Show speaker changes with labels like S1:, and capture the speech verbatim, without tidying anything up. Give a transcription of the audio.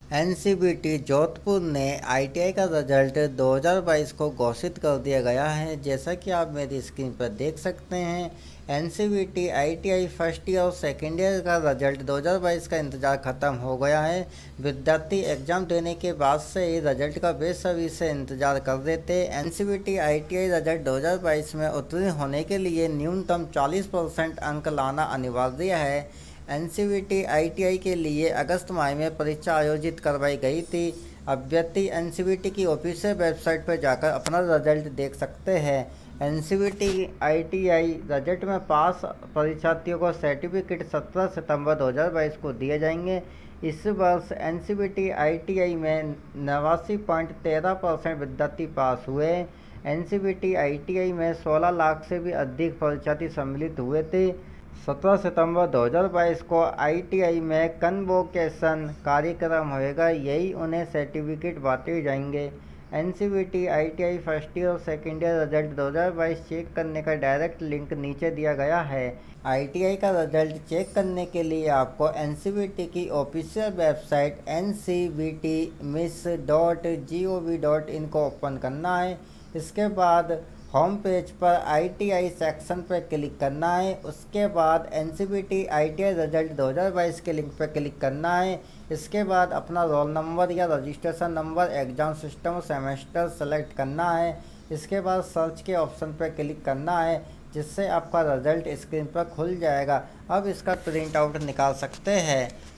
S1: NCVT Jodhpur ने ITI का result दो हज़ार बाईस को घोषित कर दिया गया है। जैसा कि आप मेरी स्क्रीन पर देख सकते हैं, एनसीवीटी आईटीआई फर्स्ट ईयर और सेकेंड ईयर का रिजल्ट दो हज़ार बाईस का इंतज़ार ख़त्म हो गया है। विद्यार्थी एग्ज़ाम देने के बाद से ही रिजल्ट का बेसब्री से इंतज़ार कर रहे थे। एनसीवीटी आईटीआई रिजल्ट दो हज़ार बाईस में उत्तीर्ण होने के लिए न्यूनतम चालीस परसेंट अंक लाना अनिवार्य है। एनसीवीटी आईटीआई के लिए अगस्त माह में परीक्षा आयोजित करवाई गई थी। अभ्यर्थी एनसीवीटी की ऑफिशियल वेबसाइट पर जाकर अपना रिजल्ट देख सकते हैं। एनसीवीटी आईटीआई रिजल्ट में पास परीक्षार्थियों को सर्टिफिकेट सत्रह सितंबर दो हज़ार बाईस को दिए जाएंगे। इस वर्ष एनसीवीटी आईटीआई में नवासी पॉइंट तेरह परसेंट विद्यार्थी पास हुए। एनसीवीटी आईटीआई में सोलह लाख से भी अधिक परीक्षार्थी सम्मिलित हुए थे। सत्रह सितंबर दो हज़ार बाईस को आईटीआई में कन्वोकेशन कार्यक्रम होगा, यही उन्हें सर्टिफिकेट बांटे जाएंगे। एनसीवीटी आईटीआई फर्स्ट ईयर और सेकेंड ईयर रिजल्ट दो हज़ार बाईस चेक करने का डायरेक्ट लिंक नीचे दिया गया है। आईटीआई का रिजल्ट चेक करने के लिए आपको एनसीवीटी की official website N C V T MIS dot G O V dot in को ओपन करना है। इसके बाद होम पेज पर आईटीआई सेक्शन पर क्लिक करना है। उसके बाद एनसीवीटी आईटीआई रिजल्ट दो हज़ार बाईस के लिंक पर क्लिक करना है। इसके बाद अपना रोल नंबर या रजिस्ट्रेशन नंबर, एग्ज़ाम सिस्टम और सेमेस्टर सेलेक्ट करना है। इसके बाद सर्च के ऑप्शन पर क्लिक करना है, जिससे आपका रिजल्ट स्क्रीन पर खुल जाएगा। अब इसका प्रिंट आउट निकाल सकते हैं।